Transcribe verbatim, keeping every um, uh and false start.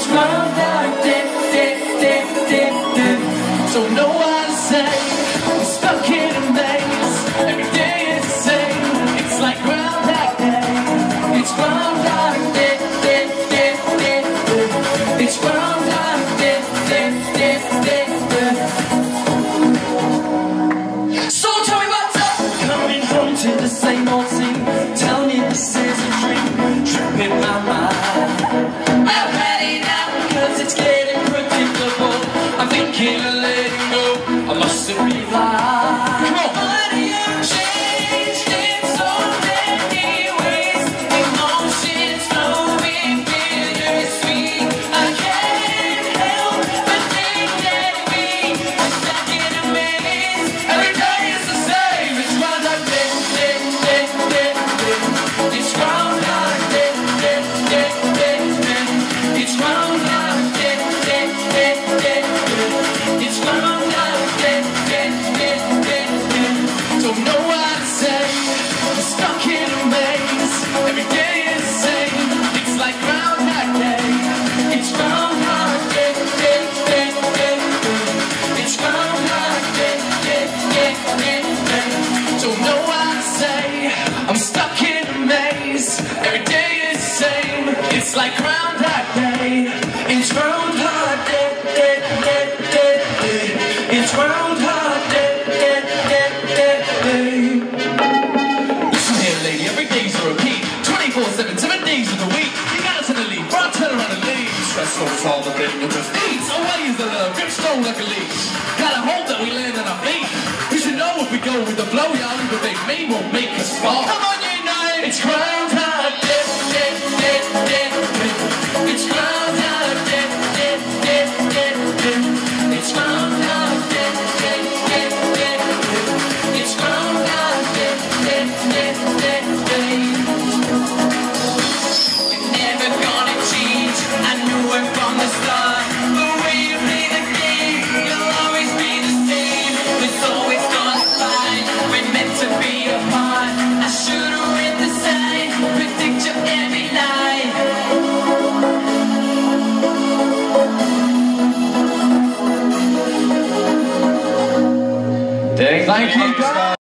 groundhog day, day, day, day, day. Don't know what to say, I'm stuck in a maze. Every day is the same, it's like groundhog day. It's groundhog day, day, day, day, day. It's groundhog day, day, day, day, day. So tell me what's up. Coming home to the same old scene. Tell me this is a dream, tripping my mind. I've had it out, cause it's getting predictable. I'm thinking of letting go, I mustn't rely. Come on! But you've changed in so many ways. Emotions flowing bittersweet. I can't help but think that we are stuck in a maze. Every day is the same. It's groundhog day, day, day, day, day. It's groundhog day, day, day, day, day. It's groundhog day, day, day, day, day. It's groundhog day, day, day, day, day. Don't know what to say, I'm stuck in a maze. Every day is the same, it's like groundhog day. It's groundhog day, day, day, day, day. It's groundhog day, day, day, day, day. Don't know what to say, I'm stuck in a maze. Every day is the same, it's like groundhog day. It's groundhog day, day, day, day, day. It's groundhog day, day, day, day, day. Listen here, lady, every day's a repeat. twenty-four seven, seven days of the week. You gotta turn a leaf, or I'll turn around and leave. Stress don't solve the thing, it just eats away as the love grips stone like a leech. Gotta hope that we land on our feet. We should know if we go with the flow, y'all. Even they may won't make us fall. Come on, you know it's groundhog day, day, day, day, day. It's groundhog day, day, day, day, day. It's groundhog day, day, day, day, day. It's groundhog day, day, day, day, day. You're never gonna change, I knew it from the start. The way you play the game, you'll always be the same. It's always gonna find, we're meant to be apart. I should've read the sign, predict you every night. Thank you, guys.